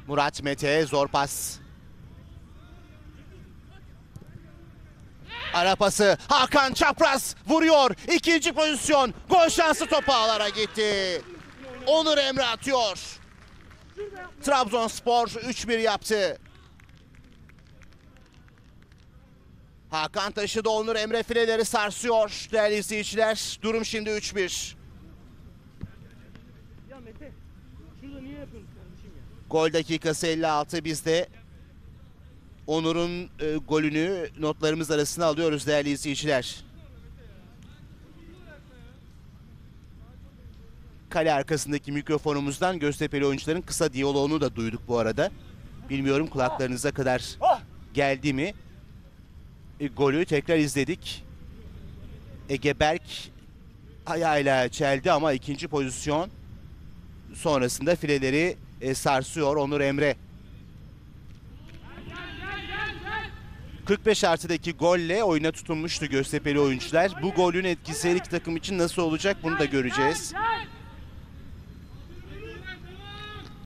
Murat Mete zor pas. Ara pası. Hakan çapraz vuruyor. İkinci pozisyon. Gol şansı topu ağlara gitti. Onur Emre atıyor. Trabzonspor 3-1 yaptı. Hakan taşıdı, Onur Emre fileleri sarsıyor. Değerli izleyiciler, durum şimdi 3-1. Ya Mete, şurada niye yapıyorsun kardeşim ya? Gol dakikası 56, biz de Onur'un golünü notlarımız arasına alıyoruz değerli izleyiciler. Kale arkasındaki mikrofonumuzdan Göztepe'li oyuncuların kısa diyaloğunu da duyduk bu arada. Bilmiyorum kulaklarınıza kadar geldi mi? Golü tekrar izledik. Ege Berk ayağıyla çeldi ama ikinci pozisyon sonrasında fileleri sarsıyor Onur Emre. 45 artıdaki golle oyuna tutunmuştu Göztepe'li oyuncular. Bu golün etkisi her iki takım için nasıl olacak bunu da göreceğiz.